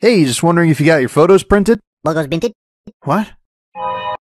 Hey, just wondering if you got your photos printed? Logos minted? What?